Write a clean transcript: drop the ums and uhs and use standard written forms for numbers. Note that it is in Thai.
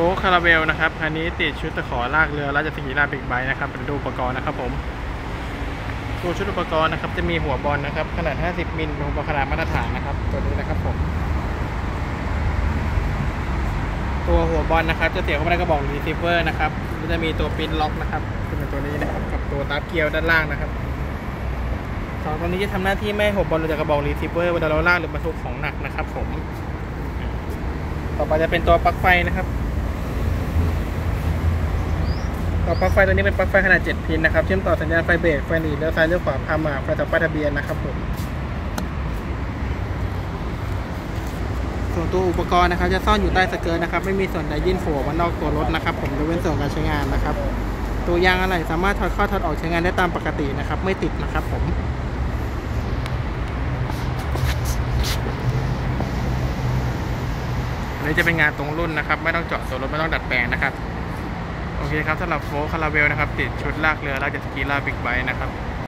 ล์คาราเวลนะครับคันนี้ติดชุดตะขอลากเรือราชสกีลาบิ๊กไบค์นะครับเป็นดูอุปกรณ์นะครับผมตัวชุดอุปกรณ์นะครับจะมีหัวบอลนะครับขนาด50มิลหัวบอลขนาดมาตรฐานนะครับตัวนี้นะครับผมตัวหัวบอลนะครับจะเสียบเข้าไปในกระบอกรีเซิร์ฟเวอร์นะครับจะมีตัวปินล็อกนะครับจะเป็นตัวนี้นะครับกับตัวตับเกลียวด้านล่างนะครับสองตัวนี้จะทำหน้าที่ไม่ให้หัวบอลหลุดจากกระบอกรีเซิร์ฟเวอร์เวลาเราลากหรือบรรทุกของหนักนะครับผมต่อไปจะเป็นตัวปลั๊กไฟนะครับตัวปลั๊กไฟตัวนี้เป็นปลั๊กไฟขนาด7พินนะครับเชื่อมต่อสัญญาณไฟเบรกไฟหนีเลี้ยวซ้ายเลี้ยวขวาพามาไฟต่อป้ายทะเบียนนะครับผมส่วนตัวอุปกรณ์นะครับจะซ่อนอยู่ใต้สเกิร์ตนะครับไม่มีส่วนใดยื่นโผล่มานอกตัวรถนะครับผมยกเว้นส่วนการใช้งานนะครับตัวยางอะไหล่สามารถถอดเข้าถอดออกใช้งานได้ตามปกตินะครับไม่ติดนะครับผมอันนี้จะเป็นงานตรงรุ่นนะครับไม่ต้องเจาะตัวรถไม่ต้องดัดแปลงนะครับโอเคครับสำหรับโฟล์คาราเวลนะครับติดชุดลากเรือลากเจ็ตสกีลากบิ๊กไบค์นะครับ